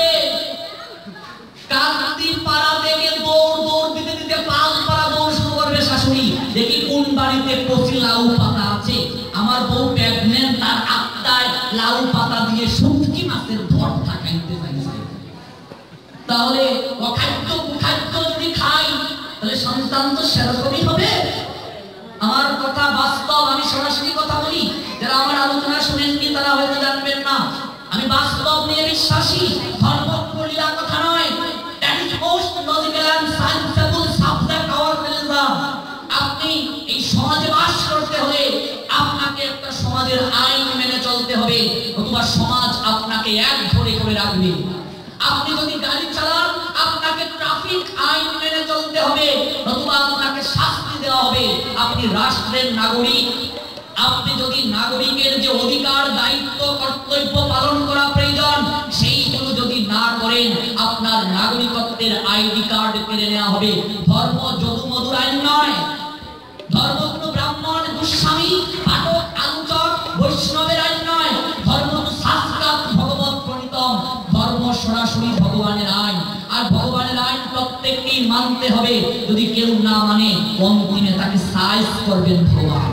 S1: কান্তি পাড়া থেকে দৌড় দিতে দিতে পাল পাড়া দৌড় শুরু করবে শাশুড়ি, দেখি কোন বাড়িতে কচি লাউ পাতা আছে। আমার বউ প্রেগন্যান্ট, তার আত্মায় লাউ পাতা দিয়ে শুটকি মাছের ভর্তা খাইতে চাইছে। তাহলে অখাদ্য কুখাদ্য যদি খাই তাহলে সন্তান তো সেরকমই হবে। আমার কথা বাস্তব, আমি সরাসরি কথা বলি। যারা আমার আলোচনা শুনেননি তারা হয়তো জানবেন না। আমি বাস্তব নিয়ে বিশ্বাসী, ধর্ম করিয়া কথা নয়। That is most logical and scienceable subject our religion. আপনি এই সমাজে বাস করতে হলে আপনাকে একটা সমাজের আইন মেনে চলতে হবে, অথবা সমাজ আপনাকে এক ধরে করে রাখবে। আপনি যদি গাড়ি চালান আপনাকে ট্রাফিক আইন মেনে চলতে হবে, অথবা আপনাকে শাস্তি দেওয়া হবে। আপনি রাষ্ট্রের নাগরিক। আপনি যদি নাগরিকের যে অধিকার, দায়িত্ব, কর্তব্য পালন করা প্রয়োজন সেইগুলো যদি না করেন আপনার নাগরিকত্বের আইডি কার্ড কেড়ে নেওয়া হবে। ধর্ম যদুমধুর আইন নয়। ধর্ম কোনো ব্রাহ্মণ, গোস্বামী, পাঠক, আলোচক, বৈষ্ণবের আইন নয়। ধর্ম শাস্ত্রাৎ ভগবত প্রণীতম। ধর্ম সরাসরি ভগবানের আইন, আর ভগবানের আইন প্রত্যেককেই মানতে হবে। যদি কেউ না মানে অন্তিমে তাকে সাইজ করবেন ভগবান।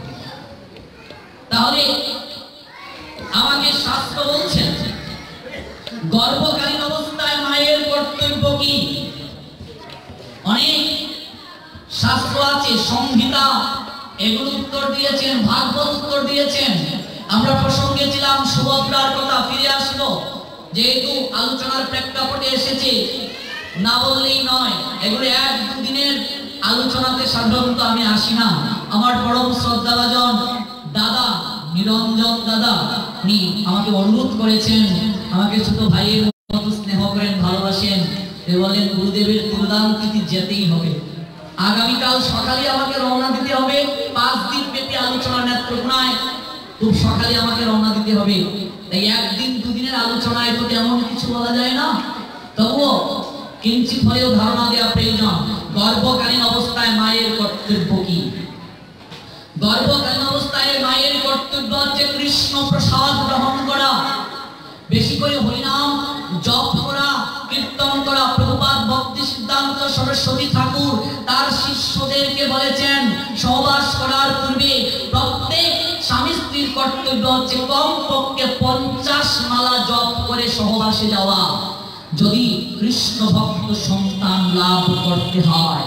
S1: তাহলে আমাকে শাস্ত্র বলছেন গর্ভকালীন অবস্থায় মায়ের কর্তব্য কি। অনেক শাস্ত্র আছে, সংহিতা এগুলো উত্তর দিয়েছেন, ভাগবত উত্তর দিয়েছেন। আমরা প্রসঙ্গে ছিলাম সুভদ্রার কথা, ফিরে আসলো। যেহেতু আলোচনার প্রেক্ষাপটে এসেছে, না বললেই নয়। এগুলো এক দুদিনের আলোচনাতে সাধারণত আমি আসি না। আমার পরম শ্রদ্ধাভাজন দাদা নিরঞ্জন দাদা, উনি আমাকে অনুরোধ করেছেন, আমাকে ছোট ভাইয়ের মতো স্নেহ করেন, ভালোবাসেন। বলেন গুরুদেবের প্রদান তিথি যেতেই হবে। আগামীকাল সকালে আমাকে রওনা দিতে হবে। 5 দিন ব্যাপী আলোচনা নেত্রকোনায়, খুব সকালে আমাকে রওনা দিতে হবে। তাই একদিন দুদিনের আলোচনায় তো তেমন কিছু বলা যায় না, তবুও কিঞ্চিত হলেও ধারণা দেওয়া প্রয়োজন। গর্ভকালীন অবস্থায় মায়ের কর্তব্য কি। গর্ভকালীন অবস্থায় মায়ের কর্তব্য হচ্ছে কৃষ্ণ প্রসাদ গ্রহণ করা, বেশি করে হরিনাম জপ করা, কীর্তন করা। প্রভুপাদ ভক্তি সিদ্ধান্ত সরস্বতী ঠাকুর তার শিষ্যদেরকে বলেছেন সহবাস করার পূর্বে প্রত্যেক স্বামী স্ত্রীর কর্তব্য হচ্ছে কমপক্ষে 50 মালা জপ করে সহবাসে যাওয়া, যদি কৃষ্ণ ভক্ত সন্তান লাভ করতে হয়।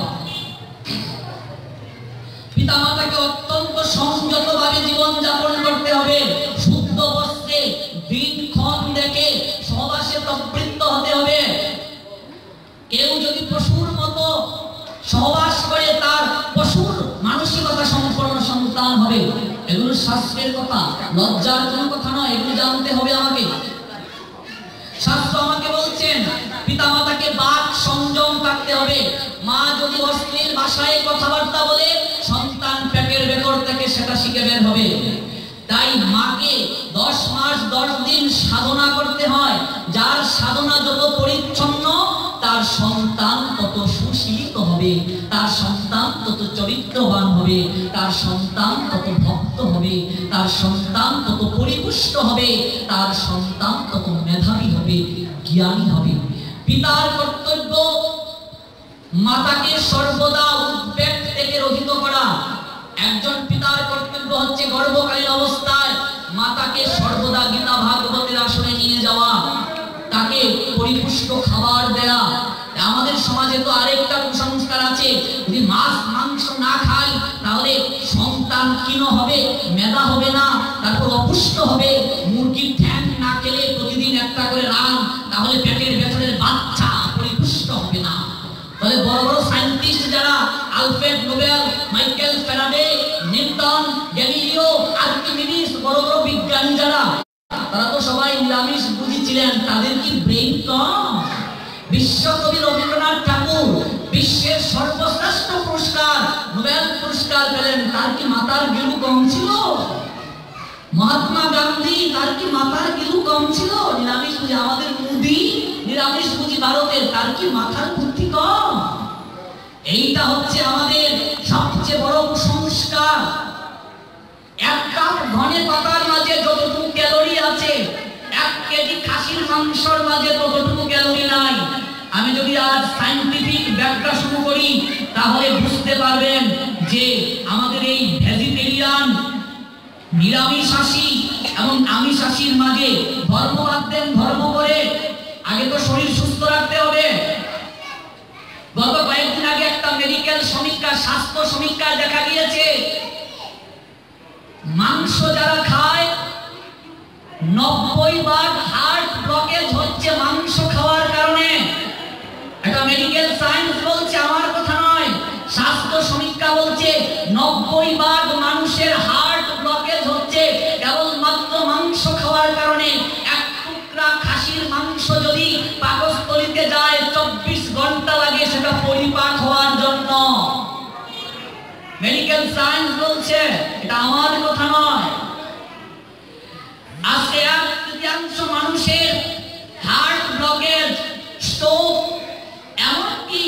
S1: পিতামাতাকে অত্যন্ত সংযতভাবে জীবন যাপন করতে হবে। শুদ্ধ বস্ত্রে দিনক্ষণ দেখে সহবাসে প্রবৃত্ত হতে হবে। কেউ যদি পশুর মতো সহবাস করে তার পশুর মানসিকতা সম্পন্ন সন্তান হবে। এগুলো শাস্ত্রের কথা, লজ্জার কোনো কথা নয়। এগুলো জানতে হবে আমাকে। শাস্ত্র আমাকে বলছেন পিতামাতাকে বাক সংযম থাকতে হবে। মা যদি অশ্লীল ভাষায় কথাবার্তা বলে সন্তান পেটের ভেতর থেকে সেটা শিখে বের হবে। তাই মাকে 10 মাস 10 দিন সাধনা করতে হয়। যার সাধনা যত পরিচ্ছন্ন তার সন্তান তত সুশীলিত হবে, তার সন্তান তত চরিত্রবান হবে, তার সন্তান তত ভক্ত হবে, তার সন্তান তত পরিপুষ্ট হবে, তার সন্তান তত মেধাবী হবে, জ্ঞানী হবে। পিতার কর্তব্য মাতাকে সর্বদা উদ্বেগ থেকে রহিত করা। একজন পিতার কর্তব্য হচ্ছে গর্ভকালীন অবস্থায় মাতাকে সর্বদা গীতা ভাগবতের আসনে নিয়ে যাওয়া, তাকে পরিপুষ্ট খাবার দেয়া। আমাদের সমাজে তো আরেকটা কুসংস্কার আছে, যদি মাছ মাংস না খাই তাহলে সন্তান ক্ষীণ হবে, মেধা হবে না, তারপর অপুষ্ট হবে। মুরগির ঠ্যাং না খেলে প্রতিদিন একটা করে রান, তাহলে পেটের ভেতরের বাচ্চা পরিপুষ্ট হবে না। তাহলে বড় বড় সায়েন্টিস্ট যারা Alfred Nobel, Michael Faraday, Newton, Galileo, Archimedes, বড় বড় বিজ্ঞানী যারা, তারা তো সবাই নিরামিষ বুঝি ছিলেন। তাদের কি ব্রেইন কম? বিশ্বকবি রবীন্দ্রনাথ ঠাকুর বিশ্বের সর্বশ্রেষ্ঠ পুরস্কার নোবেল পুরস্কার পেলেন, তার কি মাতার গিলু কম ছিল? মহাত্মা গান্ধী তার কি মাথার কিছু কম ছিল? নিরামিষ বুঝি আমাদের মোদি নিরামিষ বুঝি ভারতের, তার কি মাথার বুদ্ধি কম? এইটা হচ্ছে আমাদের সবচেয়ে বড় কুসংস্কার। এক কাপ ধনে পাতার মাঝে যতটুকু ক্যালোরি আছে, 1 কেজি খাসির মাংসের মাঝে ততটুকু ক্যালোরি নাই। আমি যদি আজ সায়েন্টিফিক ব্যাখ্যা শুরু করি তাহলে বুঝতে পারবেন যে আমাদের এই ভেজিটেরিয়ান, নিরামিষাশী এবং আমিষাশীর মাঝে ধর্ম বাদ ধর্ম করে আগে তো শরীর সুস্থ রাখতে হবে। গত কয়েকদিন আগে একটা মেডিকেল সমীক্ষা, স্বাস্থ্য সমীক্ষায় দেখা গিয়েছে মাংস যারা খায় 90% হার্ট ব্লকেজ হচ্ছে মাংস খাওয়ার কারণে। এটা মেডিকেল সায়েন্স বলছে, আমার কথা নয়। স্বাস্থ্য সমীক্ষা বলছে 90% মানুষের হার্ট ব্লকেজ হচ্ছে কেবলমাত্র মাংস খাওয়ার কারণে। এক টুকরা খাসির মাংস যদি পাকস্থলীতে যায় 24 ঘন্টা লাগে সেটা পরিপাক হওয়ার জন্য। মেডিকেল সায়েন্স বলছে, এটা আমার কথা নয়। আজকে 1/3 মানুষের হার্ট ব্লকেজ, স্ট্রোক, এমনকি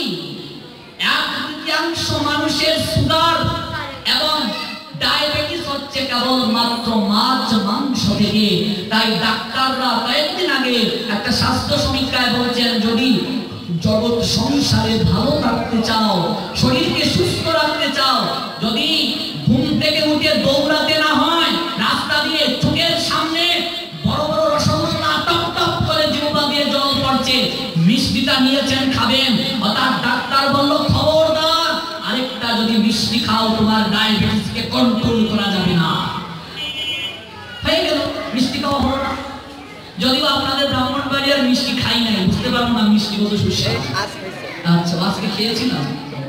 S1: 1/3 মানুষের সুগার এবং ডায়াবেটিস হচ্ছে কেবলমাত্র মাছ মাংস থেকে। তাই ডাক্তাররা কয়েকদিন আগে একটা স্বাস্থ্য সমীক্ষায় বলছেন, যদি জগৎ সংসারে ভালো থাকতে চাও, শরীরকে সুস্থ রাখতে চাও, যদি ঘুম থেকে উঠে দৌড়াতে না হয়, রাস্তা দিয়ে চোখের সামনে বড় বড় রসগোল্লা টপ টপ করে জিহ্বা দিয়ে জল পড়ছে, মিষ্টিটা নিয়েছেন খাবেন। অর্থাৎ ডাক্তার বলল খবরদার আরেকটা যদি মিষ্টি খাও তোমার ডায়াবেটিসকে কন্ট্রোল করা যাবে না। হয়ে গেল, মিষ্টি খাওয়া হলো না। যদিও আপনাদের ব্রাহ্মণবাড়িয়ার মিষ্টি খাই নাই, বুঝতে পারবো না মিষ্টি কত সুস্বাদু। আচ্ছা, আজকে খেয়েছিলাম।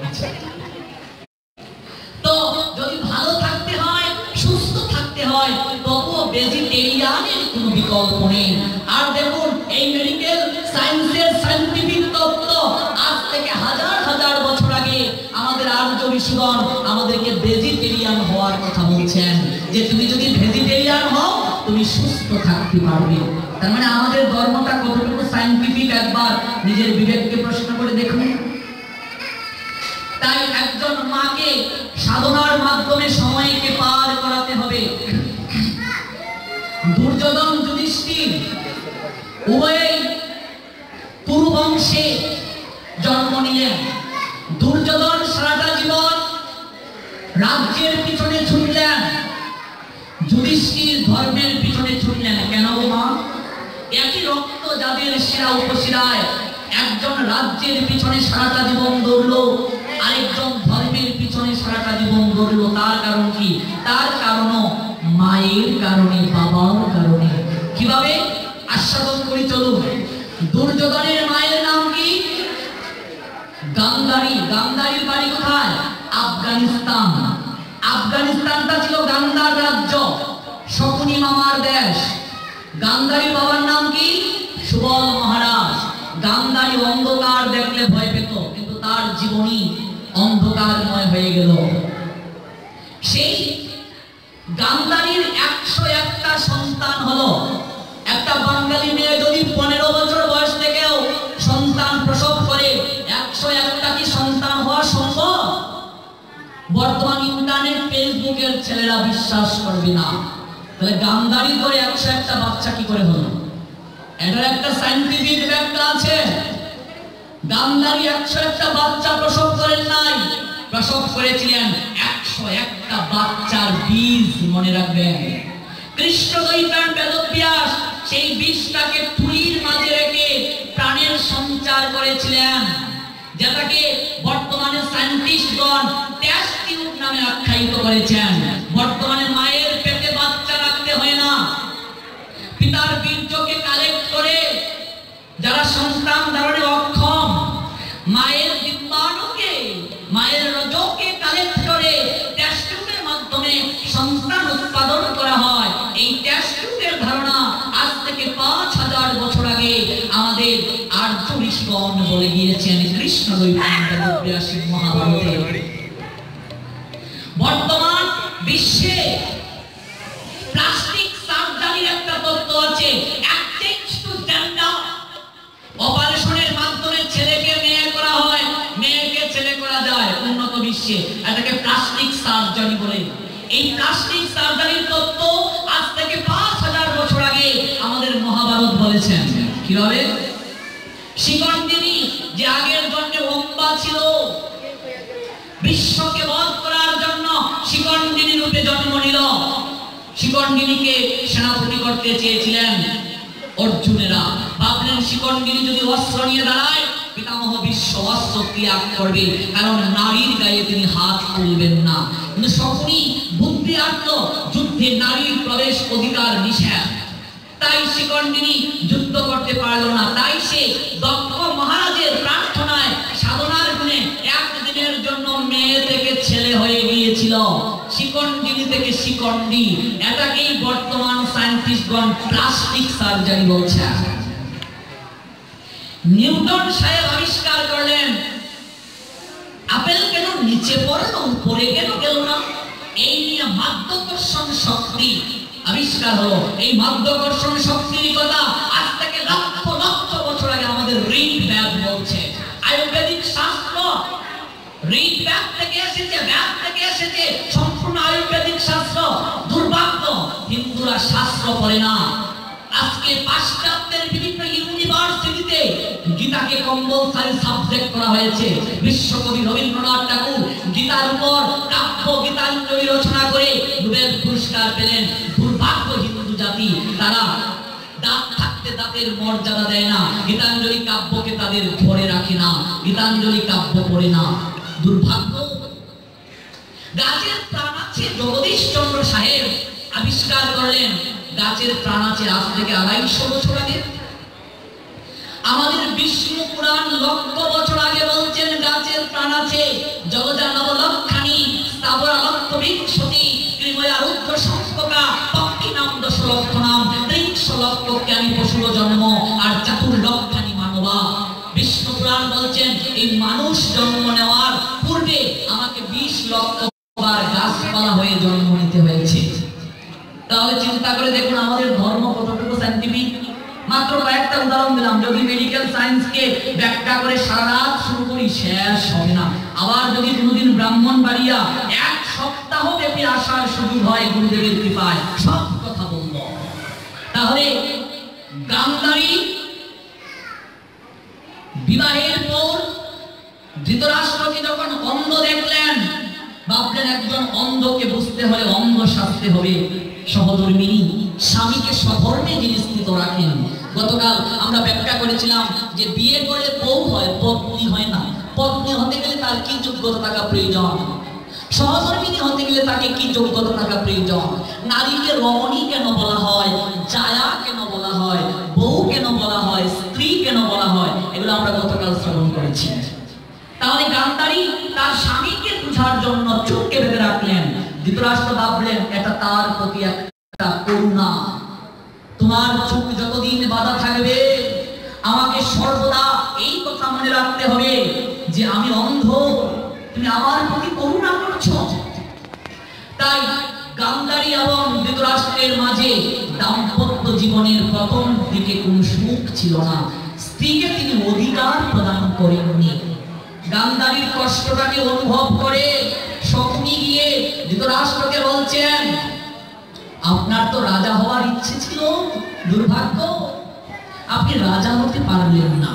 S1: তো যদি ভালো থাকতে হয়, সুস্থ থাকতে হয়, তবুও ভেজিটেরিয়ানের কোনো বিকল্প নেই। আর দেখুন এই মেডিকেল সায়েন্সের সায়েন্টিফিক তত্ত্ব আজ থেকে হাজার হাজার বছর আগে আমাদের আর্য ঋষিগণ আমাদেরকে ভেজিটেরিয়ান হওয়ার কথা বলছেন, যে তুমি যদি ভেজিটেরিয়ান হও তুমি সুস্থ থাকতে পারবে। তার মানে আমাদের ধর্মটা কতটুকু সায়েন্টিফিক একবার নিজের বিবেককে প্রশ্ন করে দেখুন। তাই একজন মাকে সাধনার মাধ্যমে সময়কে পার করাতে হবে। দুর্যোধন যুধিষ্ঠির উভয়েই কুরু বংশে জন্ম নিলেন। দুর্যোধন সারাটা জীবন রাজ্যের পিছনে ছুটলেন, যুধিষ্ঠির ধর্মের পিছনে ছুটলেন। কেন গো মা? একই রক্ত যাদের শিরা উপশিরায়, একজন রাজ্যের পিছনে সারাটা জীবন দৌড়লো, আরেকজন ধর্মের পিছনে সারাটা জীবন দৌড়লো। তার কারণ কি? তার কারণ মায়ের কারণে, বাবার কারণে। কিভাবে? আস্বাদন করি চলুন। দুর্যোধনের মায়ের নাম কি? গান্ধারী। গান্ধারীর বাড়ি কোথায়? আফগানিস্তান। আফগানিস্তানটা ছিল গান্ধার রাজ্য, শকুনি মামার দেশ। গান্ধারীর বাবার নাম কি? সুবল মহারাজ। গান্ধারী অন্ধকার দেখলে ভয় পেত, কিন্তু তার জীবনী অন্ধকারময় হয়ে গেল। সেই গান্ধারীর 101টা সন্তান হলো। একটা বাঙালি মেয়ে যদি 15 বছর বয়স থেকেও সন্তান প্রসব করে, 101টা কি সন্তান হওয়া সম্ভব? বর্তমান ইন্টারনেট ফেসবুকের ছেলেরা বিশ্বাস করবে না। তাহলে গান্ধারী করে 101টা বাচ্চা কি করে হলো? এটার একটা সায়েন্টিফিক ব্যাখ্যা আছে। গান্ধারী 101টা বাচ্চা প্রসব করেন নাই, প্রসব করেছিলেন 101টা বাচ্চার বীজ। মনে রাখবেন, কৃষ্ণ দৈত্যান বেদব্যাস সেই বীজটাকে তুলির মাঝে রেখে প্রাণের সঞ্চার করেছিলেন, যেটাকে বর্তমানে সায়েন্টিস্টগণ টেস্ট টিউব নামে আখ্যায়িত করেছেন। বর্তমানে মায়ের পেটে বাচ্চা রাখতে হয় না, পিতার বীর্যকে কালেক্ট করে যারা সন্তান ধারণে অক্ষম, মায়ের ডিম্বাণুকে, মায়ের রজকে কালেক্ট করে টেস্ট টিউবের মাধ্যমে সন্তান উৎপাদন করা হয়। এই টেস্ট টিউবের ধারণা আজ থেকে 5000 বছর আগে আমাদের আর্য ঋষিগণ বলে গিয়েছেন কৃষ্ণ দৈত্যাসী মহাভারতে। বর্তমান বিশ্বে প্লাস্টিক সার্জারির একটা তত্ত্ব আছে, এক্সচেঞ্জ টু জেন্ডার। অপারেশনের মাধ্যমে ছেলেকে মেয়ে করা হয়, মেয়েকে ছেলে করা যায় উন্নত বিশ্বে, এটাকে প্লাস্টিক সার্জারি বলে। এই প্লাস্টিক সার্জারির তত্ত্ব আজ থেকে 5000 বছর আগে আমাদের মহাভারত বলেছেন। কিভাবে? শিখণ্ডিনী যে আগের জন্মে অম্বা ছিল, বিশ্বকে বধ করার জন্য শিখণ্ডিনী রূপে জন্ম নিল। শিখণ্ডিনীকে সেনাপতি করতে চেয়েছিলেন অর্জুনেরা। ভাবলেন শিখণ্ডিনী যদি অস্ত্র নিয়ে দাঁড়ায়, পিতামহ বিশ্ব অস্ত্র ত্যাগ করবে, কারণ নারীর গায়ে তিনি হাত তুলবেন না। কিন্তু শকুনি বুদ্ধি আটল, যুদ্ধে নারীর প্রবেশ অধিকার নিষেধ। তাই শিখণ্ডিনী যুদ্ধ করতে পারল না। তাই সে দক্ষ মহারাজের প্রার্থনায়, সাধনার গুণে একদিনের জন্য মেয়ে থেকে ছেলে হয়ে গিয়েছিল। শিখণ্ডিনী থেকে শিখণ্ডী, এটাকেই বর্তমান সায়েন্টিস্টগণ প্লাস্টিক সার্জারি বলছে। নিউটন সাহেব আবিষ্কার করলেন আপেল কেন নিচে পড়লো, উপরে কেন গেল না? এই নিয়ে মাধ্যাকর্ষণ শক্তি আবিষ্কার হলো। এই মাধ্যাকর্ষণ শক্তির কথা আজ থেকে লক্ষ লক্ষ বছর আগে আমাদের ঋগ্বেদ বলছে। আয়ুর্বেদিক শাস্ত্র ঋগ্বেদ থেকে এসেছে, বেদ থেকে এসেছে, সম্পূর্ণ আয়ুর্বেদিক শাস্ত্র। দুর্ভাগ্য হিন্দুরা শাস্ত্র পড়ে না। আজকে পাশ্চাত্যের বিভিন্ন ইউনিভার্সিটিতে গীতাকে কম্পালসারি সাবজেক্ট করা হয়েছে। বিশ্বকবি রবীন্দ্রনাথ ঠাকুর গীতার উপর কাব্য গীতাঞ্জলি রচনা করে নোবেল পুরস্কার পেলেন। দুর্ভাগ্য হিন্দু জাতি, তারা দাঁত থাকতে দাঁতের মর্যাদা দেয় না, গীতাঞ্জলি কাব্যকে তাদের ধরে রাখে না, গীতাঞ্জলি কাব্য পড়ে না। দুর্ভাগ্য। গাছের প্রাণ আছে, জগদীশ চন্দ্র সাহেব আবিষ্কার করলেন গাছের প্রাণ আছে আজ থেকে 250 বছর আগে। আমাদের বিষ্ণু পুরাণ লক্ষ বছর আগে বলছেন গাছের প্রাণ আছে। জগজা নবলক্ষানি স্থাবরা লক্ষ বৃক্ষতি ত্রিময়া রুদ্র সংস্পকা পক্ষী নাম 10 লক্ষ নাম 30 লক্ষ জ্ঞানী পশুর জন্ম আর 4 লক্ষানি মানবা। বিষ্ণু পুরাণ বলছেন এই মানুষ জন্ম নেওয়ার পূর্বে আমাকে 20 লক্ষ বার গাছপালা হয়ে জন্ম নিতে হয়েছে। তাহলে চিন্তা করে দেখুন আমাদের ধর্ম কতটুকু সায়েন্টিফিক। মাত্র কয়েকটা উদাহরণ দিলাম। যদি মেডিকেল সায়েন্সকে ব্যাখ্যা করে সারা রাত শুরু করি শেষ হবে না। আবার যদি কোনোদিন ব্রাহ্মণবাড়িয়া 1 সপ্তাহ ব্যাপী আসার সুযোগ হয় গুরুদেবের কৃপায়, সব কথা বলব। তাহলে গান্ধারী বিবাহের পর ধৃতরাষ্ট্রকে যখন অন্ধ দেখলেন, ভাবলেন একজন অন্ধকে বুঝতে হলে অন্ধ শাস্তি হবে। সহধর্মিনী স্বামীকে সধর্মে যিনি স্থিত রাখেন। গতকাল আমরা ব্যাখ্যা করেছিলাম যে বিয়ে করলে বউ হয়, পত্নী হয় না। পত্নী হতে গেলে তার কি যোগ্যতা থাকা প্রয়োজন? সহধর্মিনী হতে গেলে তাকে কি যোগ্যতা থাকা প্রয়োজন? নারীকে রমণী কেন বলা হয়, জায়া কেন বলা হয়, বউ কেন বলা হয়, স্ত্রী কেন বলা হয়, এগুলো আমরা গতকাল শ্রবণ করেছি। তাহলে গান্ধারী তার স্বামীকে বুঝার জন্য চোখকে বেঁধে রাখলেন। ধৃতরাষ্ট্র ভাবলেন এটা তার প্রতি একটা করুণা। তোমার চোখ যতদিন বাধা থাকবে আমাকে সর্বদা এই কথা মনে রাখতে হবে যে আমি অন্ধ, তুমি আমার প্রতি করুণা করছো। তাই গান্ধারী এবং ধৃতরাষ্ট্রের মাঝে দাম্পত্য জীবনের প্রথম দিকে কোনো সুখ ছিল না। স্ত্রীকে তিনি অধিকার প্রদান করেননি। গান্ধারীর কষ্টটাকে অনুভব করে শকুনি গিয়ে ধৃতরাষ্ট্রকে বলছেন আপনার তো রাজা হওয়ার ইচ্ছে ছিল, দুর্ভাগ্য আপনি রাজা হতে পারলেন না।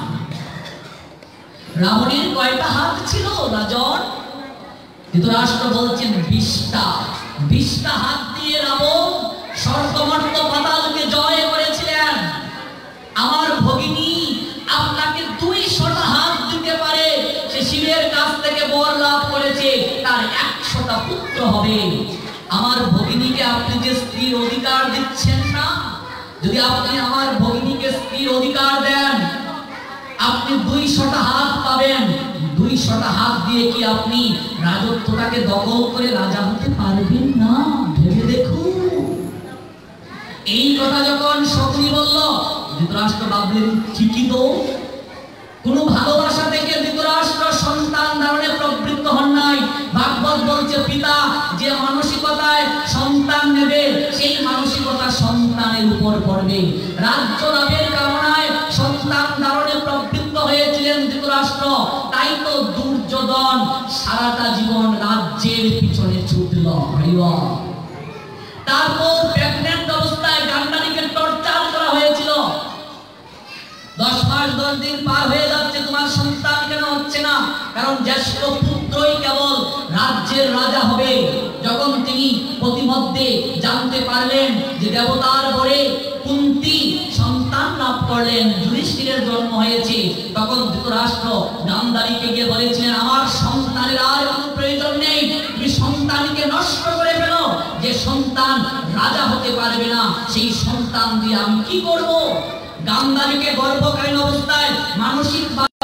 S1: রাবণের কয়টা হাত ছিল রাজন? ধৃতরাষ্ট্র বলছেন 20টা হাত দিয়ে রাবণ স্বর্গমর্ত পাতালকে জয় করেছিলেন। আমার ভগিনী আপনাকে 200টা হাত দিতে পারে, সে শিবের কাছ থেকে বর লাভ করেছে, তার 100টা পুত্র হবে। আমার ভগিনীকে আপনি যে স্ত্রীর অধিকার দিচ্ছেন না, যদি আপনি আমার ভগিনীকে স্ত্রীর অধিকার দেন আপনি 200টা হাত পাবেন। 200টা হাত দিয়ে কি আপনি রাজত্বটাকে দখল করে রাজা হতে পারবেন না? ভেবে দেখুন। এই কথা যখন শকুনি বলল, ধৃতরাষ্ট্র ভাবলেন ঠিকই তো। কোন ভালোবাসা থেকে ধৃতরাষ্ট্র সন্তান ধারণে প্রবৃত্ত হন নাই। ভাগবত বলছে পিতা যে মানসিকতায় সন্তান নেবে সেই মানসিকতা সন্তান রাজ্য লাভের কামনায় সন্তান ধারণে প্রবৃত্ত হয়েছিলেন ধৃতরাষ্ট্র। তাই তো দুর্যোধন সারাটা জীবন রাজ্যের পিছনে ছুটল। তারপর প্রেগন্যান্ট অবস্থায় গান্ধারীকে টর্চার করা হয়েছিল। 10 মাস 10 দিন পার হয়ে যাচ্ছে, তোমার সন্তান কেন হচ্ছে না? কারণ জ্যেষ্ঠ পুত্রই কেবল রাজ্যের রাজা হবে। যখন তিনি প্রতিমধ্যে জানতে পারলেন যে দেবতার বরে কুন্তী সন্তান লাভ করলেন, যুধিষ্ঠিরের জন্ম হয়েছে, তখন ধৃতরাষ্ট্র গান্ধারীকে গিয়ে বলেছিলেন, আমার সন্তানের আর কোনো প্রয়োজন নেই, তুমি সন্তানকে নষ্ট করে ফেলো। যে সন্তান রাজা হতে পারবে না, সেই সন্তান দিয়ে আমি কি করব? গান্ধারীকে গর্ভকালীন অবস্থায় মানসিক